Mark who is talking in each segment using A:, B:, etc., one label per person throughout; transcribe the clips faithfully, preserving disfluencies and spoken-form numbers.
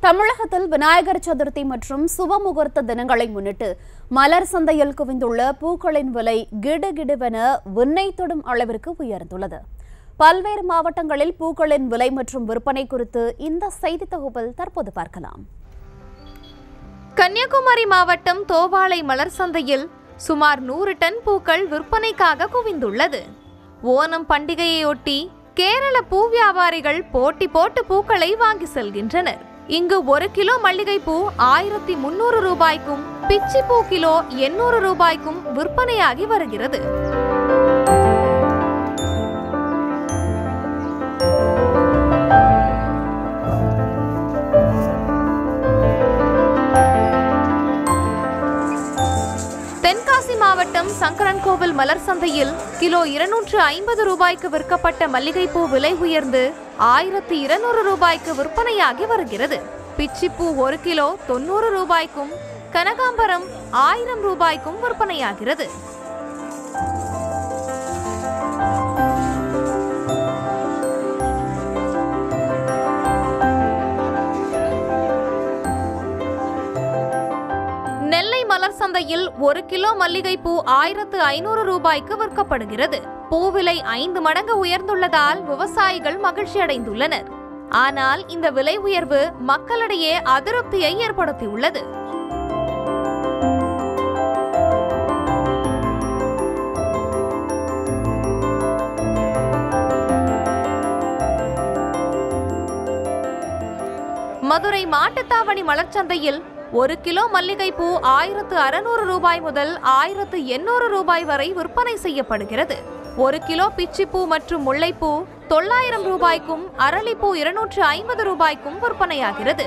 A: தமிழகத்தில் விநாயகர் சதுர்த்தி மற்றும் சுபமுகூர்த்த தினங்களை முன்னிட்டு மலர் சந்தையில் குவிந்துள்ள பூக்களின் விலை கிடுகிடுவென விண்ணை தொடும் அளவிற்கு உயர்ந்துள்ளது. பல்வேறு மாவட்டங்களில் பூக்களின் விலை மற்றும் விற்பனை குறித்து இந்த செய்தி தொகுப்பில் தற்போது பார்க்கலாம்.
B: கன்னியாகுமரி மாவட்டம் தோவாளை மலர் சந்தையில் சுமார் நூறு டன் பூக்கள் விற்பனைக்காக குவிந்துள்ளது. ஓணம் பண்டிகையையொட்டி கேரள பூ வியாபாரிகள் போட்டி போட்டு பூக்களை வாங்கி செல்கின்றனர். இங்கு ஒரு கிலோ மல்லிகை பூ ஆயிரத்தி முன்னூறு ரூபாய்க்கும் பிச்சி பூ கிலோ எண்ணூறு ரூபாய்க்கும் விற்பனையாகி வருகிறது. தென்காசி மாவட்டம் சங்கரன்கோவில் மலர் சந்தையில் கிலோ இருநூற்று ஐம்பது ரூபாய்க்கு விற்கப்பட்ட மல்லிகைப்பூ விலை உயர்ந்து ஆயிரத்தி இருநூறு ரூபாய்க்கு விற்பனையாகி வருகிறது. பிச்சிப்பூ ஒரு கிலோ தொன்னூறு ரூபாய்க்கும் கனகாம்பரம் ஆயிரம் ரூபாய்க்கும் விற்பனையாகிறது. நெல்லை மலர் சந்தையில் ஒரு கிலோ மல்லிகை பூ ஆயிரத்து ஐநூறு ரூபாய்க்கு விற்கப்படுகிறது. பூவிலை ஐந்து மடங்கு உயர்ந்துள்ளதால் விவசாயிகள் மகிழ்ச்சி அடைந்துள்ளனர். ஆனால் இந்த விலை உயர்வு மக்களிடையே அதிருப்தியை ஏற்படுத்தியுள்ளது. மதுரை மாட்டுத்தாவணி மலர்ச்சந்தையில் ஒரு கிலோ மல்லிகை பூ ஆயிரத்து அறுநூறு ரூபாய் முதல் ஆயிரத்து எண்ணூறு ரூபாய் வரை விற்பனை செய்யப்படுகிறது. ஒரு கிலோ பிச்சிப்பூ மற்றும் முல்லைப்பூ தொள்ளாயிரம் ரூபாய்க்கும் அரளிப்பூ இருநூற்று ஐம்பது ரூபாய்க்கும் விற்பனையாகிறது.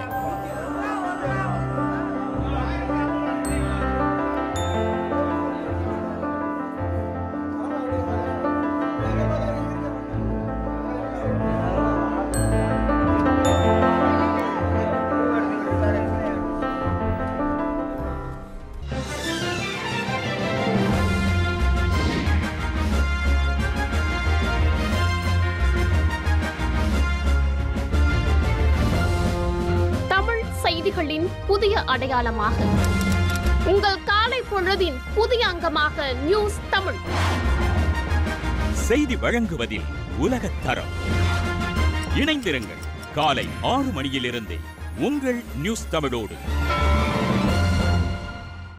C: செய்திகளின் புதிய அடையாளமாக உங்கள் காலை பொழுதின் புதிய அங்கமாக நியூஸ் தமிழ்
D: செய்தி வழங்குவதில் உலகத் தரம். இணைந்திருங்கள் காலை ஆறு மணியிலிருந்து உங்கள் நியூஸ் தமிழோடு.